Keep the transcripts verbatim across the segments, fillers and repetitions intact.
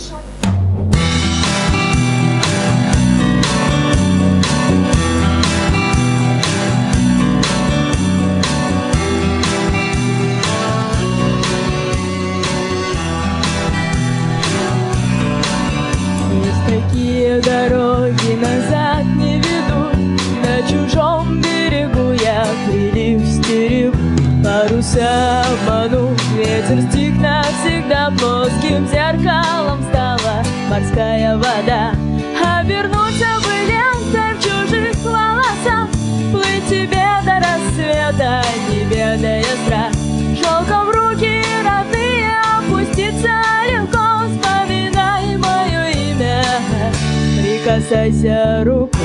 Такие дороги назад не ведут, на чужом берегу я прилив стерегу. Паруса обманул, ветер стих навсегда, плоским зеркалом стала морская вода. Обернуться бы лентой в чужих волосах, плыть тебе до рассвета, не ведая страх. Шелком в руки родные опуститься легко, вспоминай мое имя, прикасайся рукой.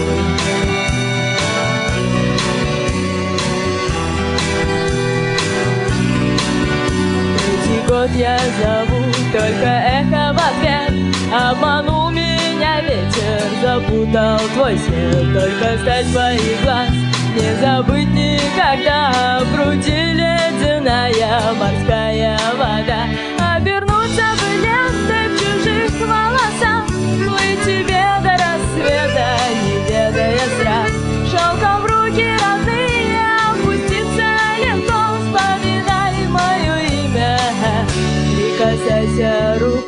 Третий год я зову, только эхо в ответ. Обманул меня ветер, запутал твой свет. Только стать твоих глаз не забыть никогда. В груди ледяная морская вода. Обернуться бы лентой в чужих волосах, плыть тебе до рассвета, не ведая страх. Шелком в руки родные опуститься легко, вспоминай мое имя, прикасайся рукой.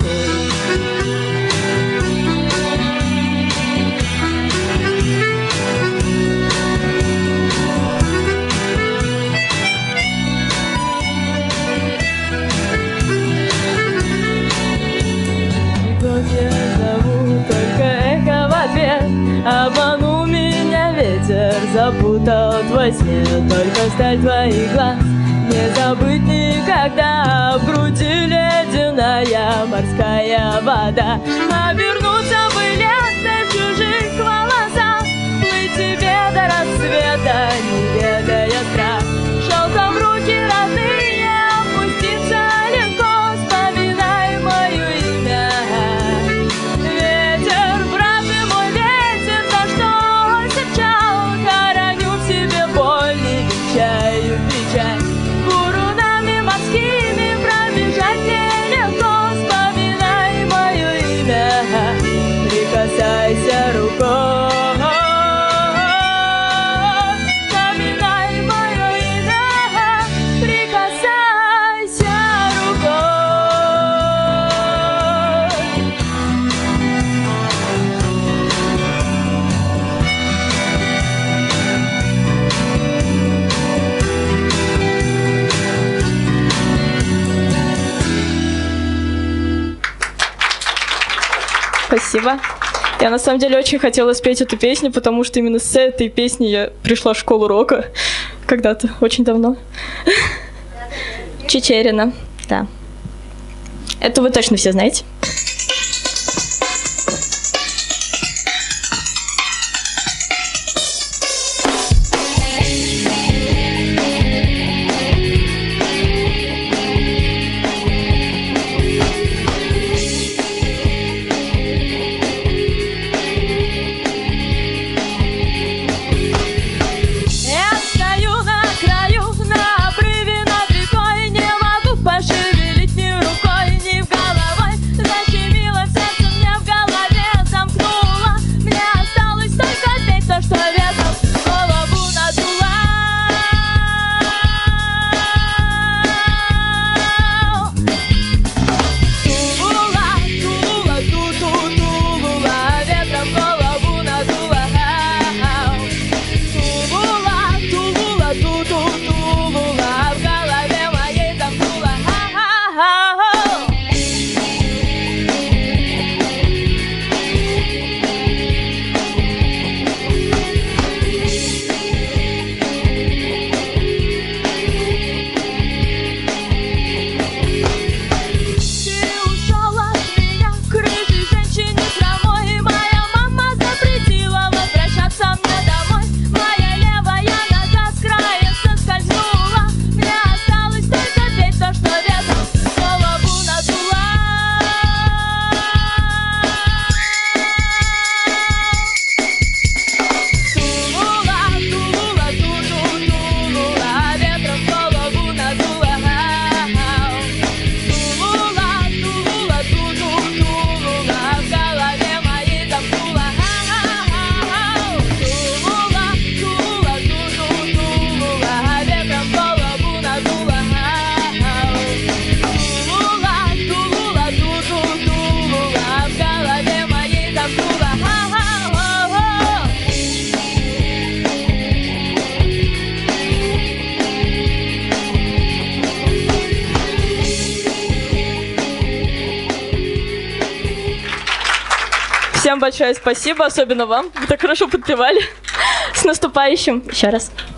Обманул меня ветер, запутал твой свет. Только сталь твоих глаз не забыть никогда. В груди ледяная морская вода. Обернуться бы лентой в чужих волосах, плыть тебе до рассвета, не ведая страх. Шелком в руки родные опуститься легко, вспоминай мое имя. Ветер, брат ты мой, ветер, за что серчал, хороню в себе боль, не венчаю печаль. Бурунами морскими пробежать нелегко, вспоминай мое имя, прикасайся рукой. Спасибо. Я на самом деле очень хотела спеть эту песню, потому что именно с этой песни я пришла в школу рока когда-то, очень давно. Чичерина, да. Это вы точно все знаете. Пошевелить ни рукой, ни головой, защитить. Всем большое спасибо, особенно вам. Вы так хорошо подпевали. С наступающим еще раз.